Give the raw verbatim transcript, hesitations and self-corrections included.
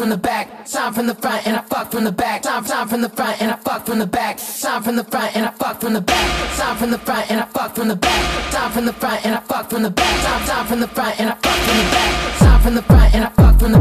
from the back. Time from the front and I fuck from the back. Time, time from the front and I fuck from the back. Time from the front and I fuck from the back. Time from the front and I fuck from the back. Time from the front and I fuck from the back. Time, time from the front and I fuck from the back. Time from the front and I fuck from the